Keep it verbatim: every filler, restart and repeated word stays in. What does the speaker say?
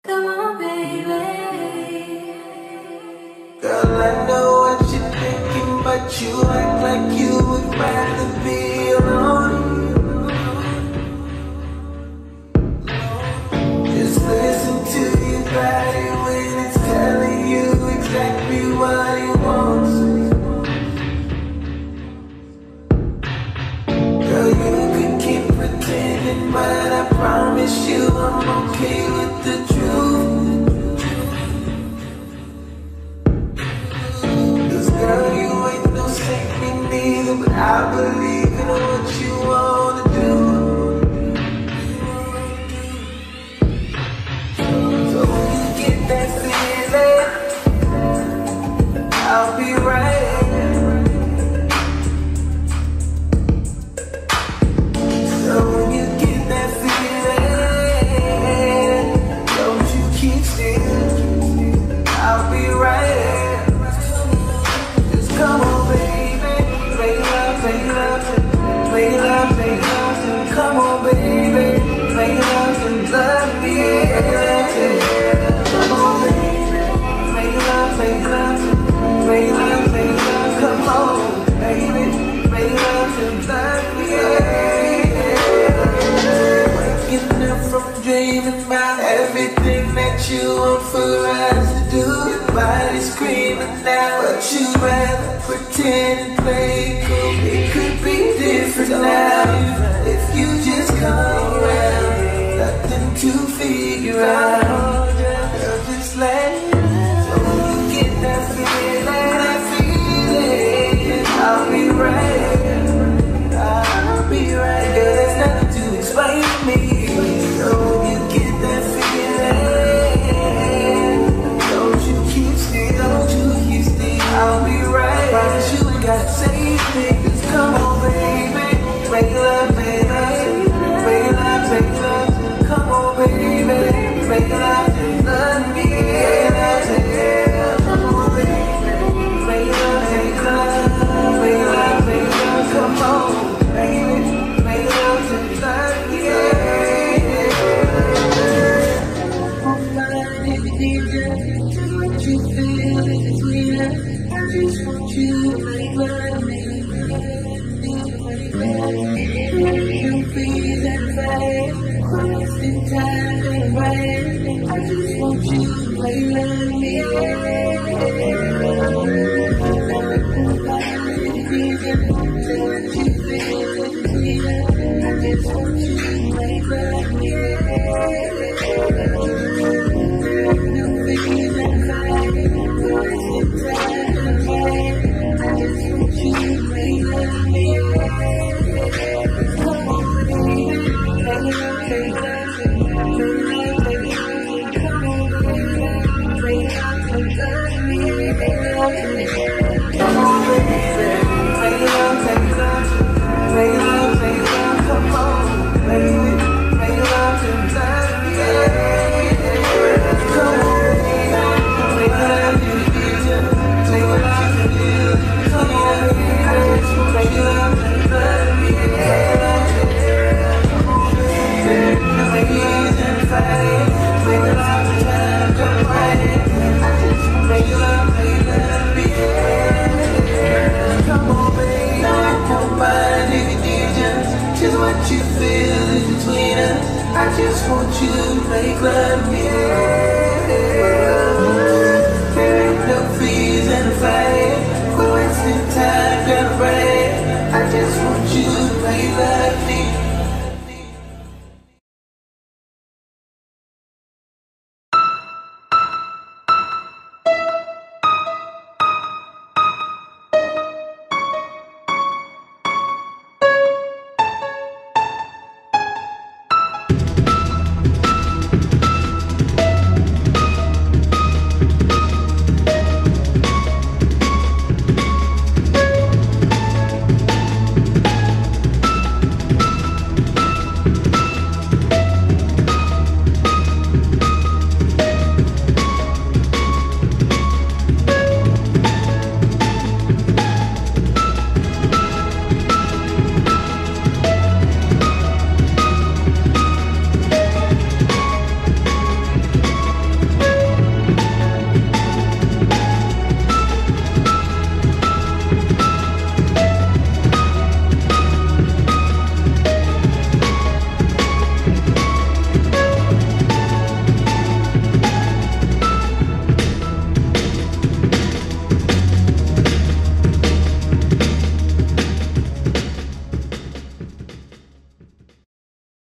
Come on, baby. Girl, I know what you're thinking, but you act like you would rather be alone. Just listen to your body when it's telling you exactly what it wants. Girl, you can keep pretending, but I promise you I'm okay with the truth. Cause girl, you ain't no saint me neither, but I believe in what you wanna do. So when you get that feeling, I'll be right here. So when you get that feeling, don't you keep still, I'll be right here. Just come on, baby, make love, make love, make love, make love. Come on, baby, make love and love me. Come on, baby, make love, make love, make love, make love. Come on, baby, make love and love me. Waking up from dreaming about everything that you want for us to do. Your body screaming now, but you rather pretend and play cool. It could be different now if you just come around. Nothing to figure out, girl, just let it out. So when you get that feeling, that feeling, I'll be right here. I'll be right here. There's nothing to explain to me. So when you get that feeling, don't you keep still, don't you keep still. I'll be right. Promise you ain't gotta say things. Come on, baby, make love, make love, make love, make love. Come on, baby, make love and love me. Come on, baby, make love, make love, make love, make love. Come on, baby, make love and love me. Just what you feel is between us. I just want you to make love me. You freeze and fire, constant time and fire. I just want you to make love me. Just what you feel is between us. I just want you to make love me. You freeze and fire, constant time and fire. I just want you to make love me. Come on, baby, make love, make love, make love, make love. Come on, baby, make love, make love, make love. Come on, baby, make love, make love, make love, make love. Come on, baby, make love and love me. Come on, baby, make love and vision, make love and live. Come on, baby, make love and love me. Come on, baby, make love and fight, make love and time to fight. I just make love, make love me. Come on, baby, nobody needs you. Just what you feel is between us. I just want you to make love me.